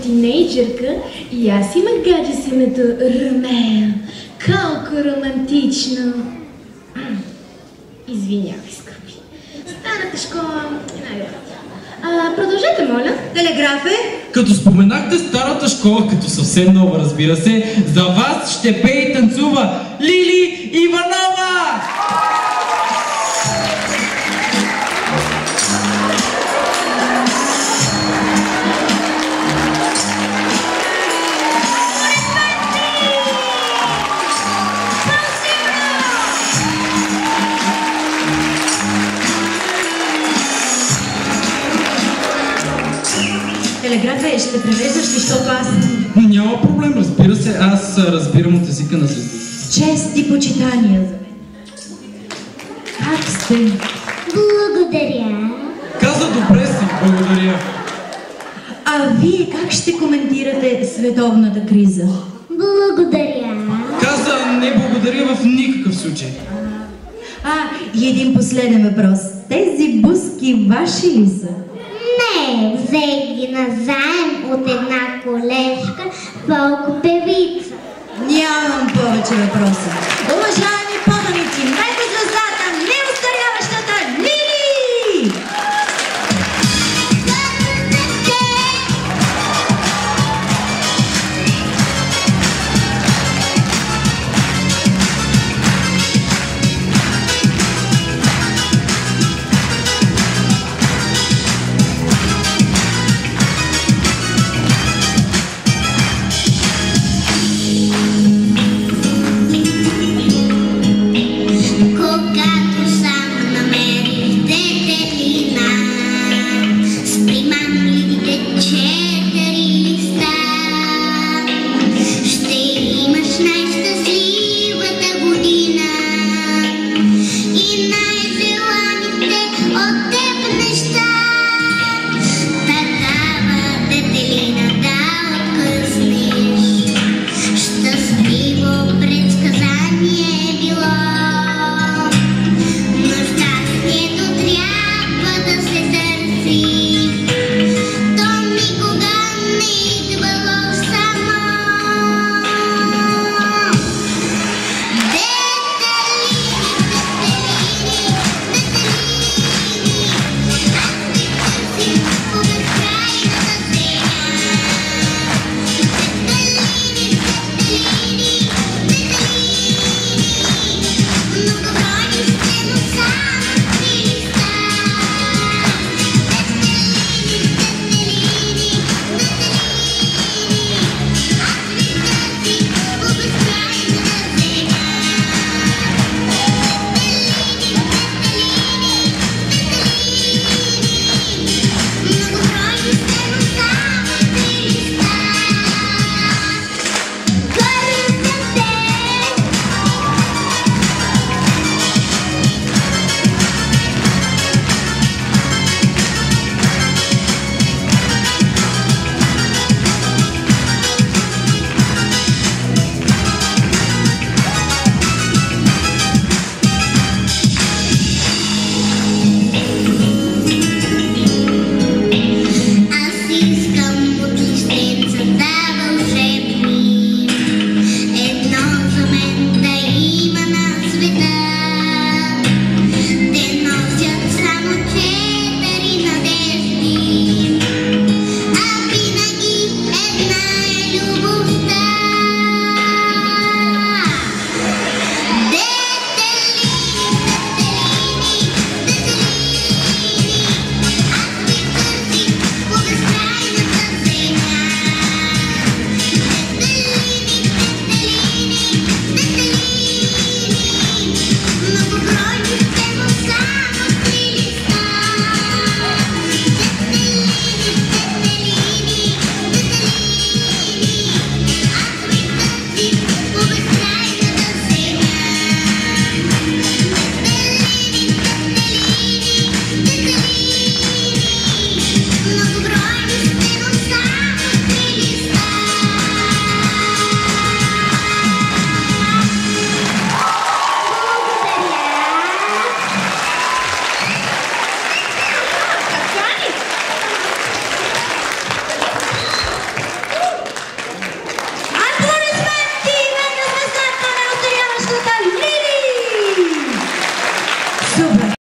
тинейджърка и аз имах гадже с името Ромео. Колко романтично! Извинявай, скъпи. Старата школа е най-добрата. Продължете, моля. Телеграфе? Като споменахте старата школа, като съвсем нова, разбира се, за вас ще пее и танцува Лили Иванова! Телеграфе, ще превеждаш ли, защото аз... Няма проблем, разбира се, аз разбирам от езика на звезди. Чест и почитания за мен. Как сте? Благодаря. Каза добре си, благодаря. А вие как ще коментирате световната криза? Благодаря. Каза не благодаря в никакъв случай. И един последен въпрос. Тези буски ваши ли са? Не, взех ги назаем от една колежка, фолк певица. Нямам повече въпроса. Уважаеми